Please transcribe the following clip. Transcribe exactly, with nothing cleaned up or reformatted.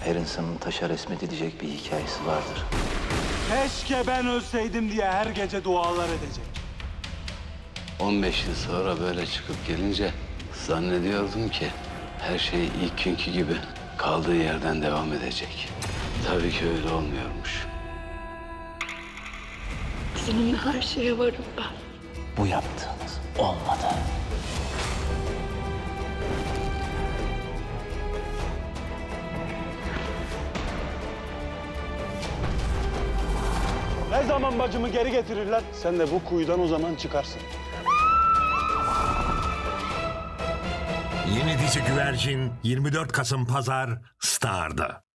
Her insanın taşa resmedilecek bir hikayesi vardır. Keşke ben ölseydim diye her gece dualar edecek. on beş yıl sonra böyle çıkıp gelince zannediyordum ki her şey ilk günkü gibi kaldığı yerden devam edecek. Tabii ki öyle olmuyormuş. Seninle her şeye varım ben. Bu yaptığınız olmadı. Ne zaman bacımı geri getirirler? Sen de bu kuyudan o zaman çıkarsın. Yeni dizi Güvercin yirmi dört Kasım Pazar Star'da.